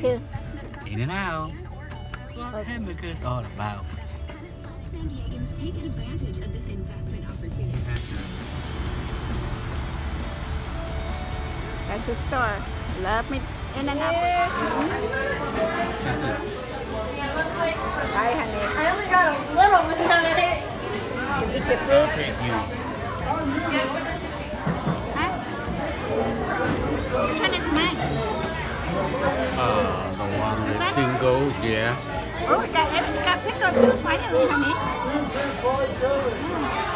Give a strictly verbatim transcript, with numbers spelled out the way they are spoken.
too. In and out. That's what Okay. hamburger is all about. San Diegans take advantage of this investment opportunity. That's the store. Love me in and out. Hi, honey. I only got a little bit of it. You eat your food. Thank you. Huh? Which one is mine? Uh, the one with single, yeah. Oh, we got, we got pickle too. Finally, honey.